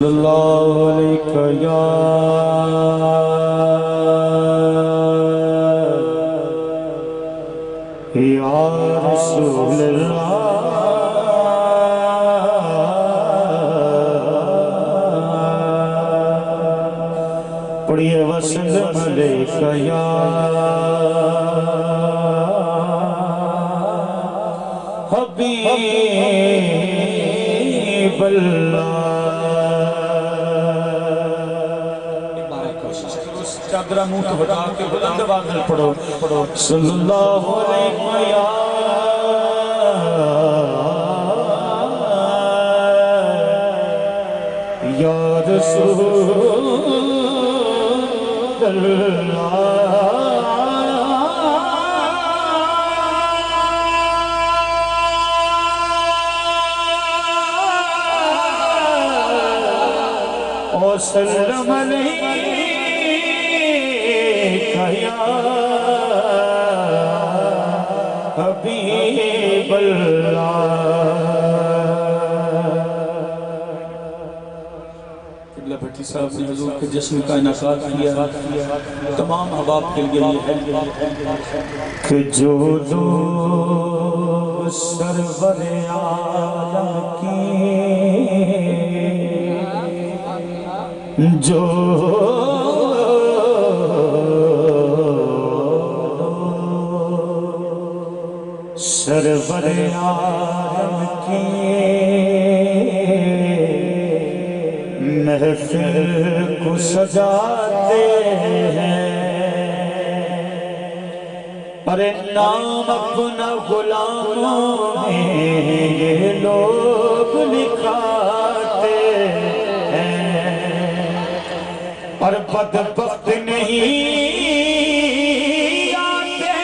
اللہ علیہ یا رسول اللہ پڑھئے وسلم علیکہ یا حبیب اللہ چادرہ منہ تو بتا کے بلند آواز میں پڑھو صلی اللہ علیہ یا رسول اللہ وسلم علیکہ یا حبیب اللہ قبلہ بھٹی صاحب نے حضور کے جسم کا انعقاد کیا تمام احباب کے لیے ہے کہ جو دو سرور عالم کی جو سرور عالم کی محفل کو سجاتے ہیں پر نام اپنا غلاموں میں یہ لوگ لکھاتے اور بدبخت نہیں آتے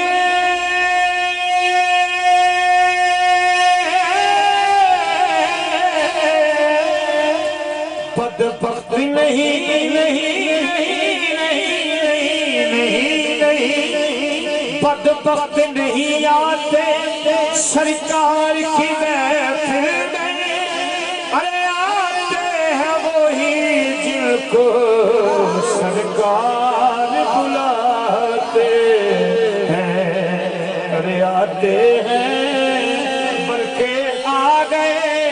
بدبخت بدبخت نہیں آتے سرکار کی محفل میں ارے آتے ہیں وہی جن کو سرکار بلاتے ہیں ارے آتے ہیں بلکہ آ گئے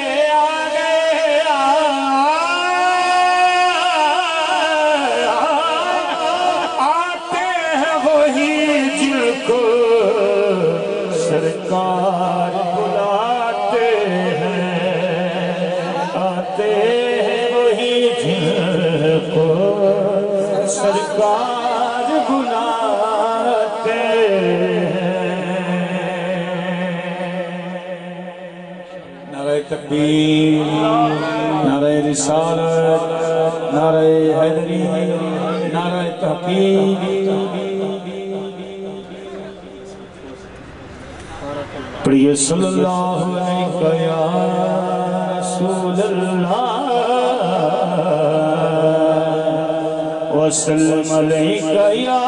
آتے ہیں وہی جن کو سرکار بلاتے ہیں آتے ہیں وہی جن کو سرکار بلاتے ہیں نعرہ تکبیر نعرہ رسالت نعرہ حیدری نعرہ تحقیق پڑھئے صلی اللہ علیہ یا رسول اللہ وسلم علیکہ یا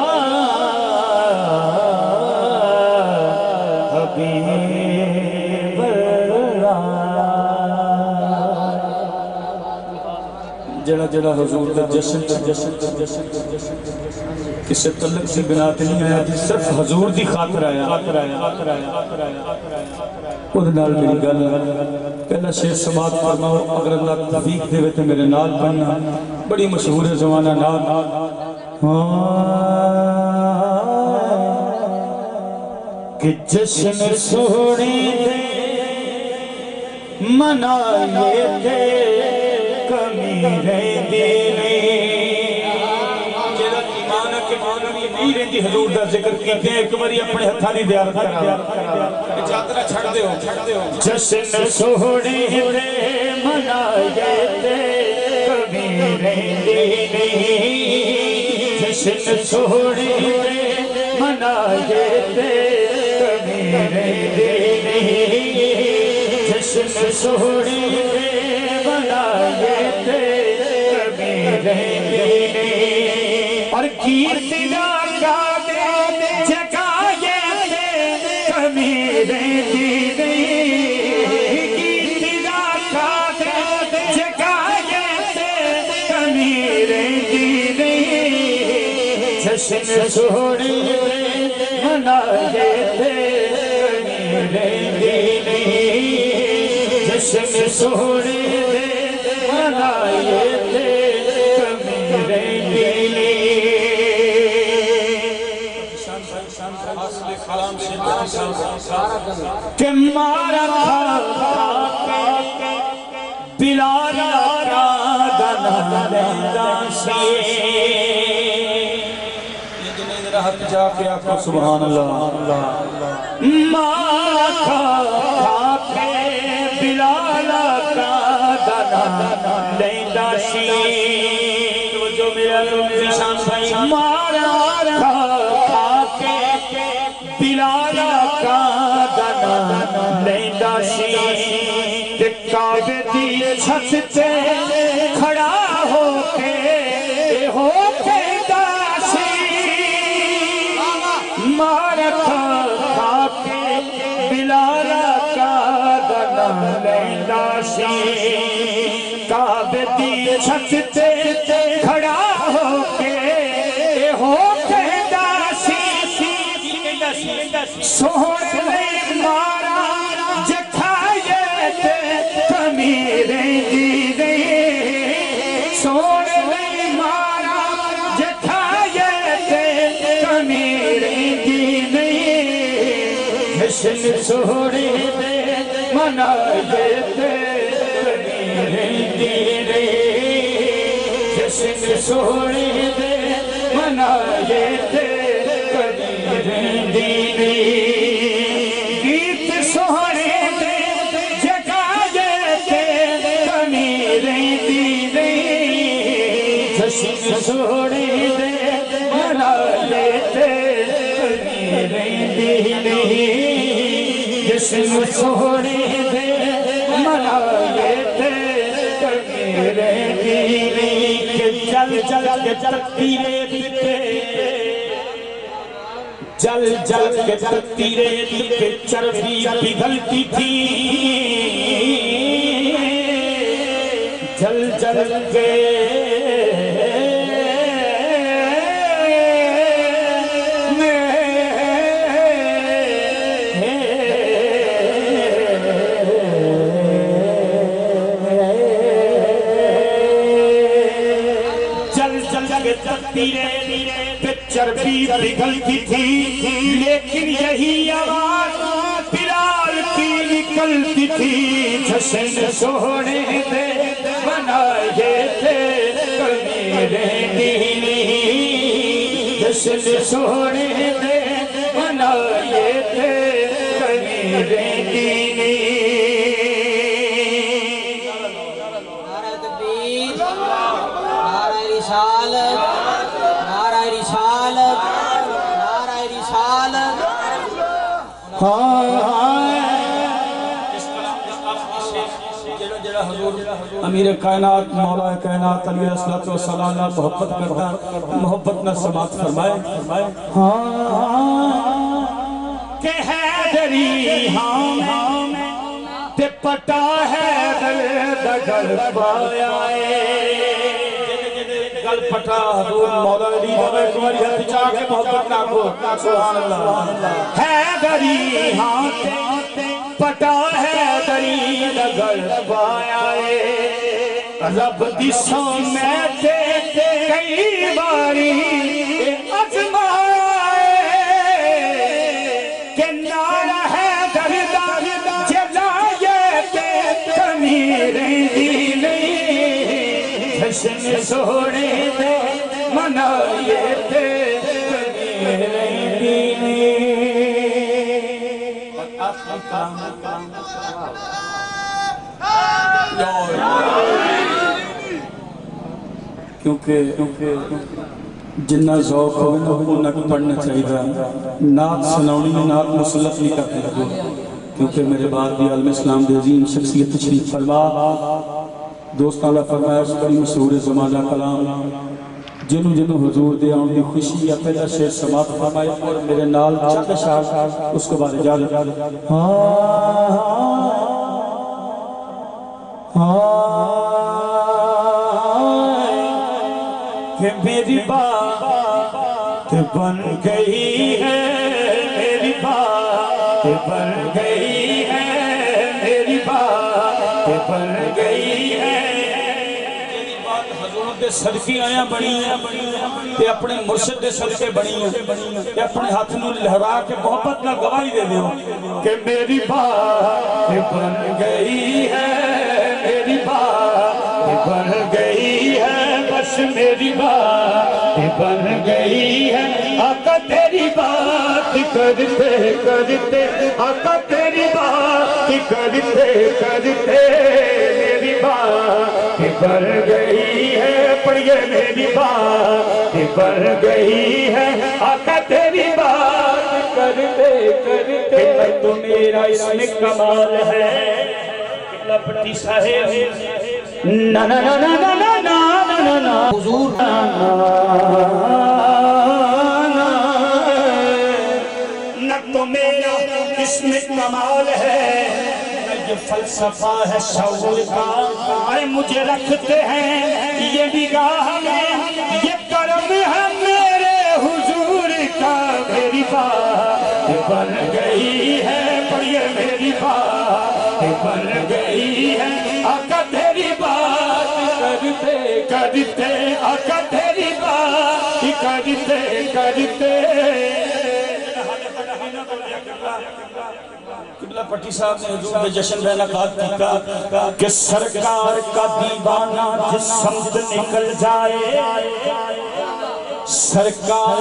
حبیب اللہ جڑا جڑا حضور دا جسن کسے تعلق سی بناتے نہیں آیا جس صرف حضور دی خاطر آیا خود نال میری گل پہلا شیر سماعت فرماؤ اگر اللہ توفیق دے تو میرے نال پڑھنا بڑی مشہور ہے زمانہ نال کہ جشن سوڑی دے منائے دے کمی رہی دی حضور دا ذکر کیتے ہیں ایک باری اپنے ہتھا دی دیارت کرا چادرہ چھڑ دے ہو جشن سوڑی دے منائے دے کمی رہی جشن سوڑی دے منائے دے کمی رہی جشن سوڑی دے منائے دے کمی رہی اور کیرتی کا جگائے دے کمی رہی کیرتی کا جگائے دے جشن سوڑی منائے تھے میرے دینی جشن سوڑی منائے تھے میرے دینی کہ مارا بلالا را دنا لیندہ سی ہاتھ جا کے آقا سبحان اللہ ماں کھا کے بلالا کا دنا لیندہ سی جو میرا نشان بھائی مارا کھا کے بلالا کا دنا لیندہ سی کعبے دی چھت تے کھڑا ہو کے داسی مار کھا کے بلالا کا دنا لیندہ سی کعبے دی چھت تے کھڑا ہو کے داسی سوڑے مارا میرے دیدے سوڑے مارا جٹھائے تھے میرے دیدے جشن سوڑے دے منائے تھے میرے دیدے جشن سوڑے دے منائے تھے میرے دیدے گیت سوڑے سوڑے دے منائے تھے میرے دینی جشن سوڑے دے منائے تھے میرے دینی کہ جل کے تکبیریں دیتے جل کے تکبیریں دیتے چربی پگھلتی تھی جل کے چربی پگھلتی تھی لیکن یہی آواز بلال کی نکلتی تھی جشن سوڑے دے منائے تھے میرے دینی جشن سوڑے دے منائے تھے میرے دینی نعرہ تکبیر نعرہ رسالت نعرہ رسالت نعرہ رسالت امیر کائنات مولا کائنات علیہ السلام محبت کرتا محبت نہ سماعت فرمائے کہ حیدری ہاں تے پٹا حیدر دگل پایا گل پٹا حضور مولا علی ایک باری ہاتھ چاہ کے محبت نہ کو سبحان اللہ حیدری ہاں تے پٹا حیدری دگل پایا رب دی سومت کئی باری ازمائے کہ نعرہ حیدر دا جلائے میرے دینی جشن سوڑے دے منائے تھے میرے دینی کیونکہ جنہ ذوق ہوئے نا انہوں نے پڑھنا چاہیے نعت سناؤنی میں نعت مسلط نہیں کرتے لگو کیونکہ میرے بعد بھی عالم اسلام دے عظیم شخصیت تشریف فرما دوست اللہ فرمایا اس بڑی مسہور زمانہ کلام جنہوں حضور دے آن دی خوشی یا پہلا شعر سماعت فرمائے اور میرے نال چند اشعار اس کو بارے اجازت کہ میری بات بن گئی ہے میری بات بن گئی ہے میری بات بن گئی ہے میری بات حضور دے صدقے آیا بنی تے اپنے مرشد دے صدقے بنی تے اپنے ہاتھ نو لہرا کے محبت نہ گواہی دے دیو کہ میری بات بن گئی ہے میری بات بن گئی ہے بس میری بات بن گئی ہے آقا تیری بات کرتے کرتے آقا تیری بات کرتے کرتے میری بات بن گئی ہے پڑھئے میری بات بن گئی ہے آقا تیری بات کرتے کرتے تو میرا اس میں کمال ہے لپٹی صاحب نا نا نا نا نا نا نا نا نا حضور نہ تو میرا اس میں کمال ہے یہ فلسفہ ہے شعور کا اے مجھے رکھتے ہیں یہ نگاہ میں یہ کرم ہے میرے حضور کا میری بات بن گئی ہے پڑھئے میری بات بن گئی ہے آقا تیری بات کرتے کرتے آقا تیری بات کرتے کرتے قبلہ پٹی صاحب نے حضور کے جشن میں نقاد کیا کہ سرکار کا دیوانہ جس سمت نکل جائے سرکار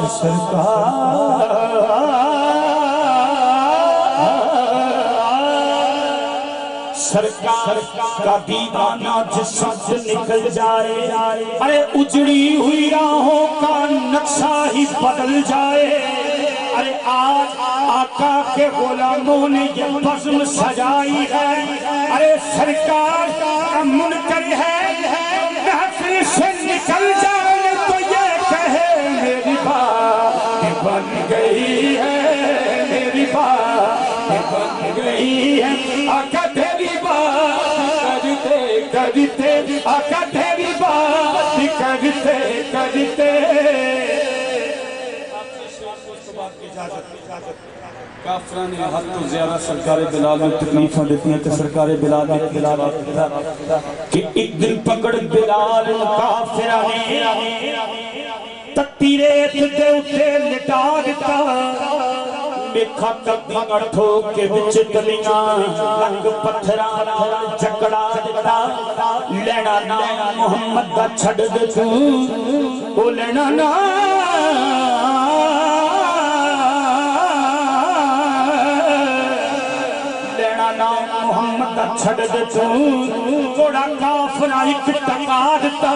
کا دیوانہ جس سمت نکل جائے ارے اجڑی ہوئی راہوں کا نقشہ ہی بدل جائے ارے آج آقا کے غلاموں نے یہ بزم سجائی ہے ارے سرکار کا منکر ہے محفل سے نکل جائے تو یہ کہے میری بات بن گئی ہے میری بات بن گئی ہے آقا تیری بات کرتے کرتے آقا تیری بات کرتے کرتے کافران حد تو زیادہ سرکار بلال میں تکلیفاں دیتی ہیں کہ سرکار بلال نے کہ ایک دن پکڑ بلال کافرانے تتی ریت دے اٹھے لٹا دیتا میکھا تک دنگڑ ٹھوک کے بچ دلیاں لنگ پتھرانا جکڑا دیتا لینا نام محمد دا چھڑ دے تو او لینا نام محمد دا چھڑ دے تو کوڑا کافرہ ایک ٹکا دیتا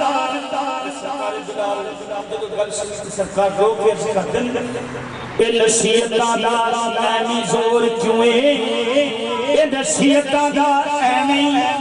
سرکار رو کے اس کا دن اے نصیحتاں دا ایمی زور کیوں اے نصیحتاں دا ایمی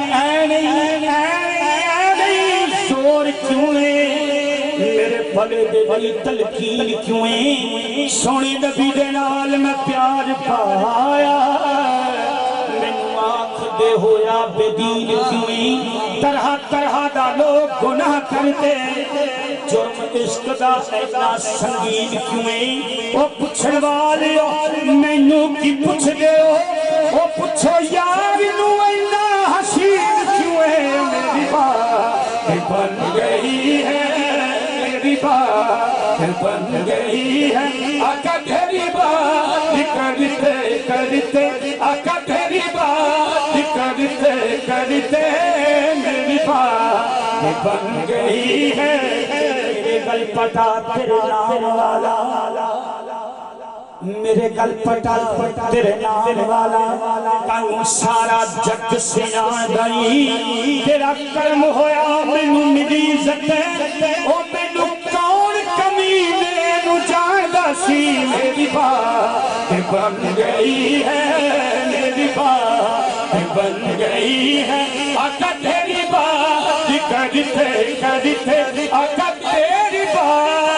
زور کیوں میرے پھلے دے بھائی تلقین کیوں سونی نبی دے نال میں پیار پایا مینوں آنکھ دے ہویا بے دین کیوں طرح طرح دا لوگ گناہ کرتے جرم عشق دا اینا سنگین کیوں او پچھڑ والے مینوں کی پچھ دے او پچھو یار نو اینا حسین کیوں میری بات بن گئی ہے میری بات بن گئی ہے آقا تیری بات کرتے کرتے آقا تیری بات کرتے کرتے میری بات بن گئی ہے میرے گل پٹا تیرے نام والا میرے گل پٹا تیرے نام والا کانوں سارا جگ سیاں دائی تیرا کرم ہویا مینوں ملی عزت او مینوں کون کمینے نو جاندا سی میری بات بن گئی ہے میری بات بن گئی ہے آقا تیری بات کرتے کرتے آقا تیری بات